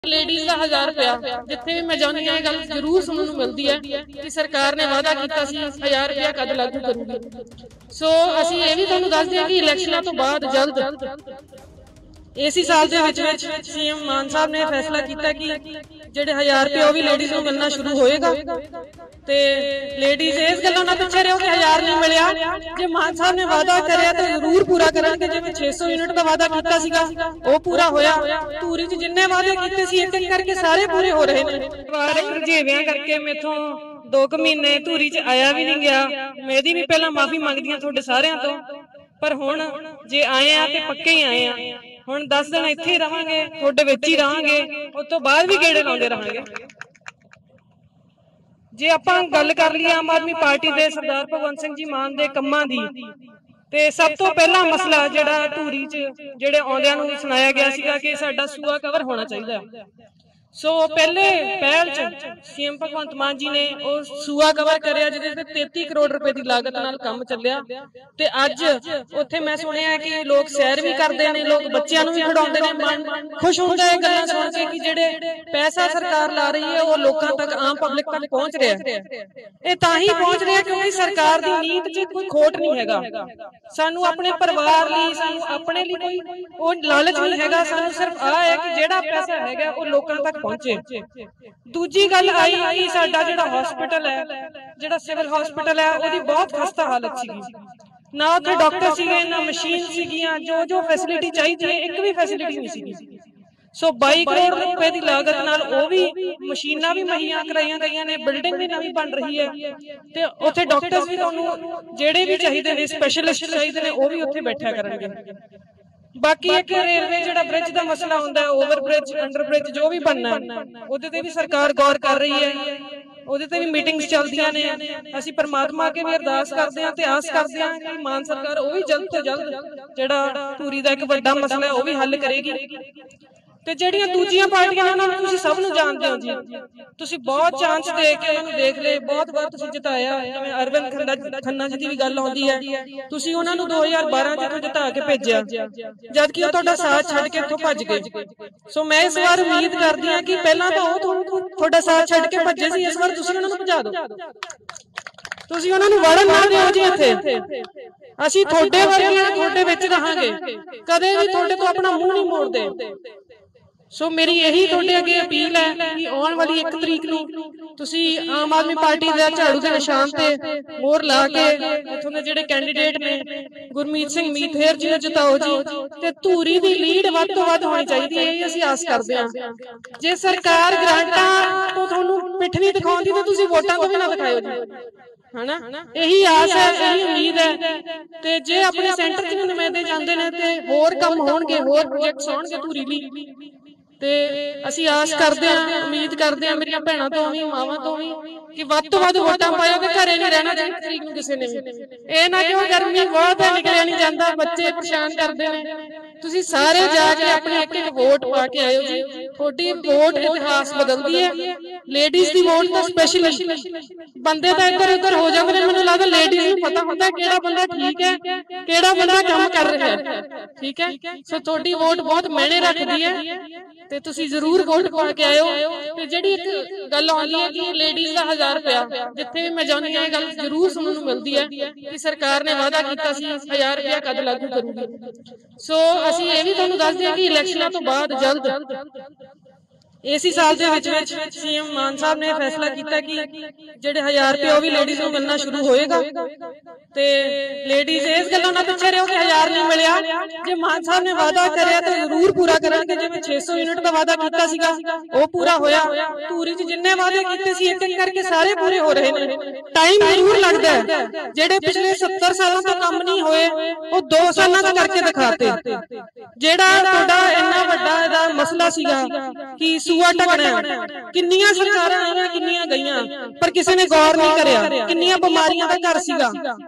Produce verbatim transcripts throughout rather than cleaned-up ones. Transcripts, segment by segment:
Ladies का हजार रुपया जिथे भी मैं जानी है गल जरूर सुनने को मिलती है कि सरकार ने वादा किया हजार रुपया कद लागू करूगी। सो असी ये भी तुहानू दस दिया कि इलैक्शनां तो बाद जल्द इसी साल दे विच विच सीएम मान साहब ने फैसला किया कि जिहड़े हजार रुपया वो भी लेडीज नूं मिलना शुरू होएगा। ते लेडीज इस गल्लों ना पिछे रहो कि हजार नहीं मिलिया, जे मान साहब ने वादा करिया तो जरूर पूरा करनगे। जिवें छे सौ यूनिट का वादा किया सीगा वो पूरा होया। धूरी च जिन्ने वादे कीते सी एक एक करके सारे पूरे हो रहे ने। रजेवियां करके मेथों दो क महीने धूरी च आया भी नहीं गया। मैं दी भी पहला माफी मंगदी हां तुहाडे सारियां तो, पर हुण जे आए आ ते पक्के ही आए आ। हुण दस दिन इत्थे ही रहांगे, तुहाडे विच ही रहांगे, उस तो बाद भी गेड़े लाउंदे रहांगे। जे आपां गल कर लईए आम आदमी पार्टी दे सरदार भगवंत सिंह जी मान दे कम्मां दी, ते सब तो पहला मसला जिहड़ा धूरी च जिहड़े आउंदियां नूं सुनाया गया सीगा कि साडा सूआ कवर होना चाहिदा। सो पहले पहल च सीएम भगवंत मान जी ने उस सूआ कवर करया जिहदे ते तैंती करोड़ रुपए की लागत नाल काम चलिया। ते अज उत्थे मैं सुनिया कि लोग सैर भी करते हैं, लोग बच्चों को भी खिडाउंदे ने। मन खुश होंदा है गल्लां सुन के कि जिहड़े पैसा सरकार ला रही है वो लोकां तक आम पब्लिक तक पहुंच रहा है। ये तां ही पहुंच रहा क्योंकि सरकार दी नीत च कोई खोट नहीं हैगा। सानू अपने परिवार लई, सानू अपने लई कोई वो लालच नहीं हैगा। सानू सिर्फ आ है कि जिहड़ा पैसा हैगा वो लोकां तक पहुंचे। दूजी गल आई कि साडा जिहड़ा हॉस्पिटल है, जिहड़ा सिविल हॉस्पिटल है, ओदी बहुत खस्ता हालत सीगी। ना उत्थे डॉक्टर सीगे, ना मशीन सीगियां, जो जो फैसिलिटी चाहिए एक भी फैसिलिटी नहीं सीगी। सो बाई करोड़ रुपए की लागत नाल वो भी मशीनां भी मुहैया कराईयां गईयां ने, बिल्डिंग भी नवीं बन रही है, ते उत्थे डॉक्टर्स भी तुहानू जिहड़े भी चाहिए ने, स्पैशलिस्ट चाहिए ने, वो भी उत्थे बैठा करनगे। बाकी एक रेलवे जिहड़ा ब्रिज का मसला हुंदा है, ओवर ब्रिज, अंडर ब्रिज जो भी बनना उहदे ते भी सरकार गौर कर रही है। उहदे ते भी मीटिंग्स चलदियां ने। असीं परमात्मा अगे भी अरदास करदे हां ते आस करदे हां कि मान सरकार वो भी जल्द तो जल्द जिहड़ा धूरी दा इक वड्डा मसला है वो भी हल करेगी। ते जिहड़ियां दूजियां पार्टियां ने उन्हां नूं तुसीं सब नूं जानदे हो जी, तुसीं बहुत चांस दे के उन्हां नूं देख ले, बहुत बार तुसीं जिताया। जिवें अरविंद खन्ना खन्ना जी दी भी गल आउंदी है, तुसीं उन्हां नूं दो हज़ार बारह च जिता के भेजिया जबकि वो तुहाडा साथ छड्ड के इत्थों भज गए। सो मैं इस बार उम्मीद करदी हां कि पहलां तां ओह तुहाडा साथ छड्ड के भज्जे सी, इस बार तुसीं उन्हां नूं भजा दो, तुसीं उन्हां नूं वड़न ना दिओ जी। इत्थे असीं तुहाडे वर्गियां तुहाडे विच रहांगे, कदे भी तुहाडे तो अपना मूंह नहीं मोड़दे। सो मेरी यही तुहाडे अगे अपील है कि आने वाली एक तरीक नूं तुसीं आम आदमी पार्टी दे झाड़ू के निशान ते मोहर ला के इत्थों दे जिहड़े कैंडीडेट ने गुरमीत सिंह मीतहेर जी नूं जिताओ जी। ते धूरी दी लीड वध तों वध होनी चाहिदी है, यही असीं आस करदे हां। जे सरकार ग्रांटां तो तुहानूं पिठ नहीं दिखाउंदी ते तुसीं वोटां तो भी ना दिखाओ जी, है ना। यही आस है, यही उम्मीद है। ते जे अपने सेंटर च नुमाइंदे जांदे ने ते होर काम होणगे, होर प्रोजेक्ट्स होणगे धूरी लई, ते असीं आस करदे हां, उम्मीद करदे हां मेरियां भैणां तो भी, मावां तो भी कि वध तों वध वोटां पाओ ते घरे नहीं रहना जी तरीक नूं किसी ने भी। इह ना कि गर्मी बहुत है निकलिया नहीं जांदा, बच्चे परेशान करदे ने। तुसीं सारे जाके अपने एक एक वोट पा के आयो जी। तुहाडी वोट इतिहास बदलदी है। लेडीज दी वोट तो स्पैशली बंदे तो इधर उधर हो जाते हैं, मैनूं लगदा लेडीज नूं पता हुंदा किहड़ा बंदा ठीक है, किहड़ा बंदा काम कर रहा है। ठीक है, सो तुहाडी वोट बहुत मायने रखदी है ते तुसीं जरूर वोट पा के आयो। ते जिहड़ी एक गल आउंदी है कि लेडीज का हजार रुपया जिथे भी मैं जानी है गल जरूर सुनने को मिलती है कि सरकार ने वादा किया सी हजार रुपया कद लागू करूगी। सो असीं ये भी तुहानूं दस दिया कि इलैक्शनां तो बाद जल्द इसी साल दे विच विच सीएम मान साहब ने फैसला किया कि जिहड़े हजार रुपया वो भी लेडीज नूं मिलना शुरू होएगा। ते लेडीज इस गल्लों ना पिछे रहो कि हजार नहीं मिलिया, जे मान साहब ने वादा करिया तो जरूर पूरा करनगे। जिवें छे सौ यूनिट का वादा किया सीगा वो पूरा होया। धूरी च जिन्ने वादे कीते सी एक एक करके सारे पूरे हो रहे ने। टाइम जरूर लगदा है, जिहड़े पिछले सत्तर सालों तो काम नहीं होए वो दो सालों च करके दिखाते। जिहड़ा तुहाडा इन्ना वड्डा इहदा मसला सीगा कि सूआ ढकना, किन्नियां सरकारां आईयां किन्नियां गईयां पर किसी ने गौर नहीं करिया, किन्नियां बीमारियां दा घर सीगा।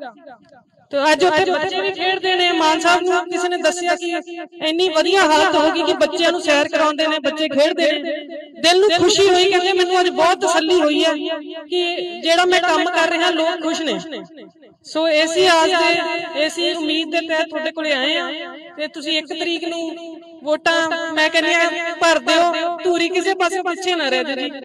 तो अज उत्थे बच्चे भी खेडदे ने, मान साहब नूं किसी ने दस्सिया कि इन्नी वधिया हालत हो गई कि बच्चों नूं सैर कराउंदे ने, बच्चे खेडदे ने। दिल नूं खुशी हुई, कहंदे मैनूं अज बहुत तसल्ली हुई है कि जिहड़ा मैं काम कर रहा लोग खुश ने। सो इसी आस दे इसी उम्मीद दे तहत तुहाडे कोले आए हां ते तुसीं एक तरीक नूं ਵੋਟਾਂ ਮੈਂ ਕਹਿੰਦੀ ਆ ਭਰ ਦਿਓ, ਧੂਰੀ ਕਿਸੇ ਪਾਸੇ ਪਿੱਛੇ ਨਾ ਰਹਿ ਜਾਏ ਜੀ।